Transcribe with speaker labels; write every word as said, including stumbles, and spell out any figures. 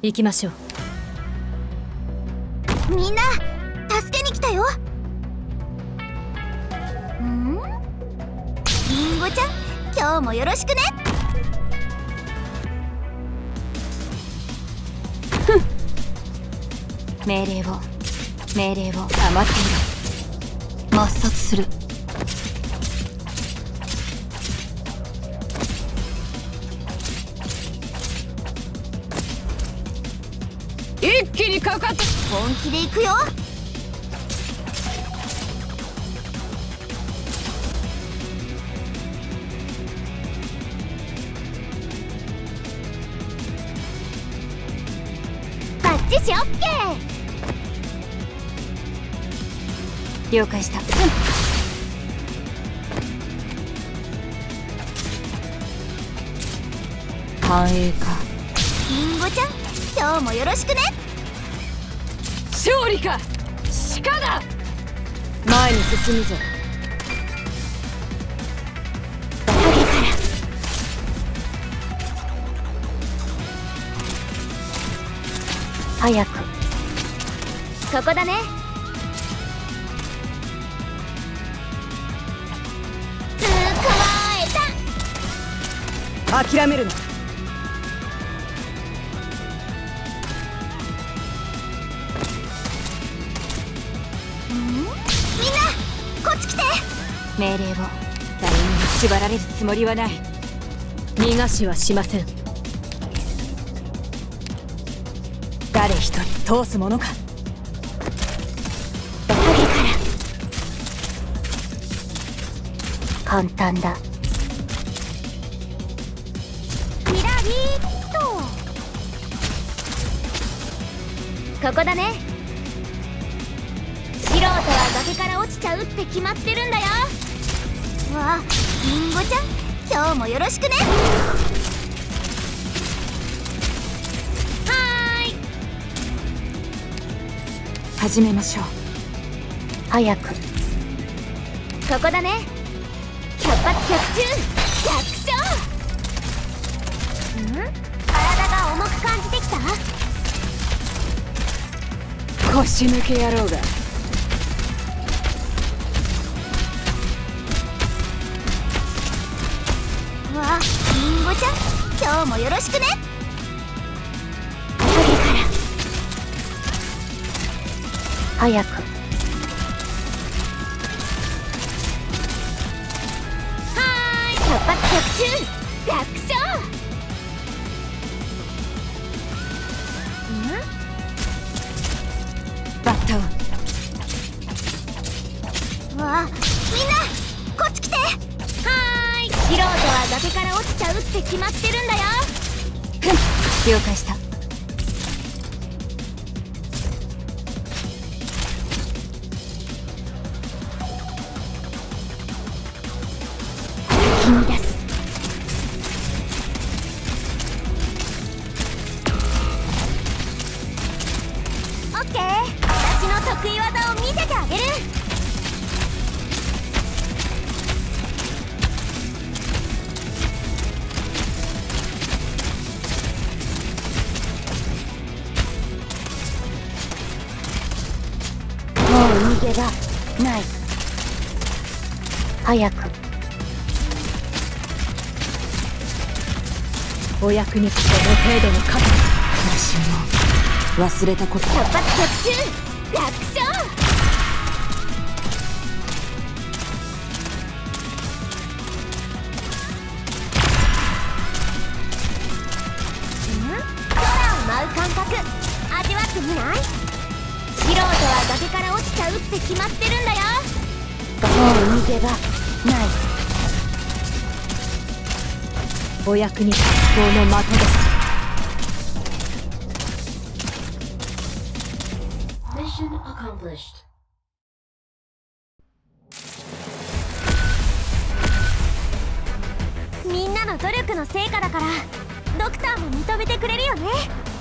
Speaker 1: 行きましょう。
Speaker 2: みんな助けに来たよ。ん？りんごちゃん、今日もよろしくね。
Speaker 1: ふん。命令を命令を黙っていろ。抹殺する。一気にかかって。
Speaker 2: 本気で行くよ。バッチシオッケ
Speaker 1: ー。了解した。うん、繁栄か。
Speaker 2: りんごちゃん、今日もよろしくね。
Speaker 1: 勝利か鹿だ。前に進むぞ。
Speaker 2: 影から
Speaker 1: 早く。
Speaker 2: ここだね。捕まえた。
Speaker 1: 諦めるな。命令を誰にも縛られるつもりはない。逃がしはしません。誰一人通すものか。
Speaker 2: 影から簡単だ。キラリーッと。ここだね。素人は崖から落ちちゃうって決まってるんだよ。わあ、りんごちゃん、今日もよろしくね。はーい、
Speaker 1: 始めましょう。早く。こ
Speaker 2: こだね。百発百中百勝。ん？体が重く感じてきた？
Speaker 1: 腰抜け野郎が。
Speaker 2: わあ、りんごちゃん、今日もよろしくね。影から
Speaker 1: 早く。
Speaker 2: はーい、百発百中百勝。ん？
Speaker 1: バットン。
Speaker 2: わあ、みんなこっち来て。はーい、素人は崖から落ちちゃうって決まってるんだよ。
Speaker 1: ふん、了解した。
Speaker 2: 引き出す。オッケー、私の得意技を見せてあげる。
Speaker 1: もう逃げ場ない。早く。お役に立ての程度の数。私も忘れたこと。
Speaker 2: 百発百中百勝。ん？空を舞う感覚味わってみない？素人は崖から落ちちゃうって決まってるんだよ。
Speaker 1: もう逃げ場ない。お役に立つ方の的です。
Speaker 3: Mission accomplished.
Speaker 2: みんなの努力の成果だからドクターも認めてくれるよね。